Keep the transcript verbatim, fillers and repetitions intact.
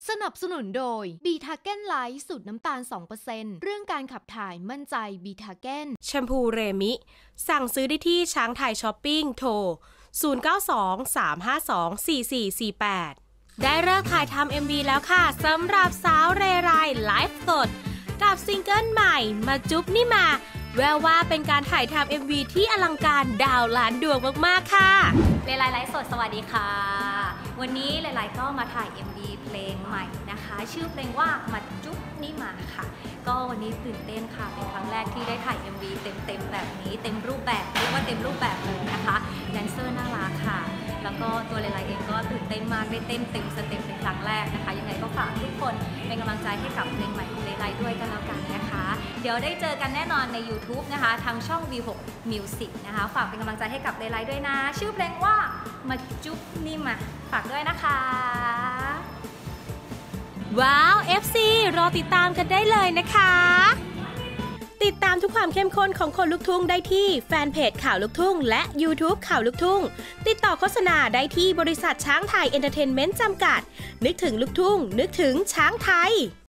สนับสนุนโดยบีทาเก้นไลท์สูตรน้ำตาล สองเปอร์เซ็นต์ เรื่องการขับถ่ายมั่นใจบีทาเก้นแชมพูเรมิสั่งซื้อได้ที่ช้างไทยช้อปปิ้งโทรศูนย์ เก้า สอง สาม ห้า สอง สี่ สี่ สี่ แปดได้เลิกถ่ายทำ เอ็ม วี แล้วค่ะสำหรับสาวเรไรไลฟ์สดกับซิงเกิลใหม่มาจุ๊บนี่มาแววว่าเป็นการถ่ายทำ เอ็ม วี ที่อลังการดาวล้านดวงมากๆค่ะเรไรไลฟ์สดสวัสดีค่ะวันนี้เรไรก็มาถ่าย เอ็ม วี เพลงใหม่นะคะชื่อเพลงว่ามาจุ๊บนี่มาค่ะก็วันนี้ตื่นเต้นค่ะเป็นครั้งแรกที่ได้ถ่าย เอ็ม วี เต็มๆแบบนี้เต็มรูปแบบเรียกว่าเต็มรูปแบบเลยนะคะแดนเซอร์น่ารักค่ะแล้วก็ตัวเรไรเองก็ตื่นเต้นมากได้เต้นเต็มสเต็ปเป็นครั้งแรกนะคะยังไงก็ฝากทุกคนเป็นกำลังใจให้กับเพลงใหม่ของเรไรด้วยกันแล้วกันนะคะเดี๋ยวได้เจอกันแน่นอนใน ยูทูบ นะคะทางช่อง วี หก Music นะคะฝากเป็นกำลังใจให้กับเรไรด้วยนะชื่อเพลงว่ามาจุ๊บนี่มาฝากด้วยนะคะว้าว เอฟ ซี รอติดตามกันได้เลยนะคะติดตามทุกความเข้มข้นของคนลุกทุ่งได้ที่แฟนเพจข่าวลุกทุ่งและ ยูทูบ ข่าวลุกทุ่งติดต่อโฆษณาได้ที่บริษัทช้างไทยเอนเตอร์เทนเมนต์จำกัดนึกถึงลุกทุ่งนึกถึงช้างไทย